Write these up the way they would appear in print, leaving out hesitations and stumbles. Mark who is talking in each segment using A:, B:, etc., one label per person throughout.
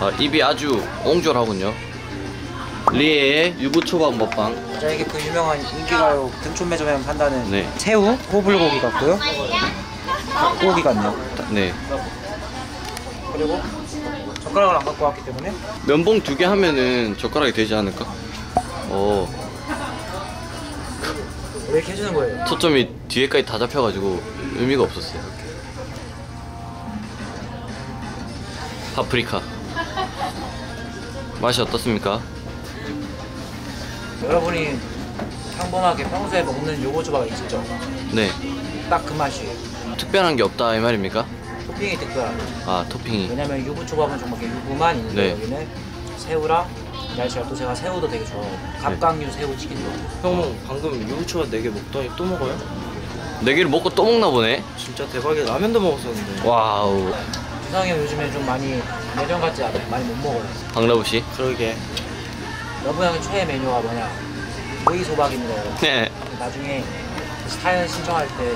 A: 입이 아주 옹졸하군요. 리에의 유부초밥 먹방.
B: 자, 이게 그 유명한 인기가요 등촌 매점에서 판다는
A: 네.
B: 새우, 호불고기 같고요. 닭고기 같네요.
A: 네.
B: 그리고 젓가락을 안 갖고 왔기 때문에
A: 면봉 2개 하면은 젓가락이 되지 않을까?
B: 왜 이렇게 해주는 거예요?
A: 초점이 뒤에까지 다 잡혀가지고 의미가 없었어요. 파프리카 맛이 어떻습니까?
B: 여러분이 평범하게 평소에 먹는 요거조밥 있죠?
A: 네.
B: 딱 그 맛이에요.
A: 특별한 게 없다 이 말입니까?
B: 토핑이 특별하죠.
A: 아, 토핑이.
B: 왜냐면 유부초밥은 정말 유부만 있는데
A: 네.
B: 여기는 새우랑 제가 새우도 되게 좋아하고 갑각류 새우 치킨도.
C: 형 방금 유부초밥 4개 먹더니 또 먹어요?
A: 4개를 먹고 또 먹나 보네.
C: 진짜 대박이야. 라면도 먹었었는데.
A: 와우.
B: 주상이 형 요즘에 좀 많이 예전 같지 않아요? 많이 못 먹어요.
A: 박라부씨.
C: 그러게.
B: 러브 형의 최애 메뉴가 뭐냐? 오이소박입니다, 여러분.
A: 네.
B: 나중에 사연 신청할 때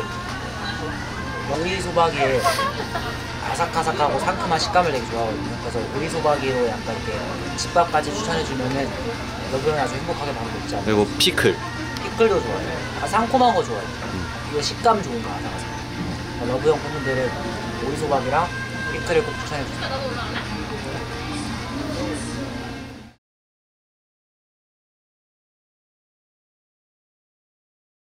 B: 오이소박이의 아삭아삭하고 상큼한 식감을 되게 좋아하거든요. 그래서 오이소박이로 약간 이렇게 집밥까지 추천해주면은 러브 형이 아주 행복하게 많이 먹지 않아요?
A: 그리고 피클.
B: 피클도 좋아해요. 상콤한 거 좋아해요. 이거 식감 좋은 거 아삭아삭. 러브 형 팬분들은 오이소박이랑 피클을 꼭 추천해주세요.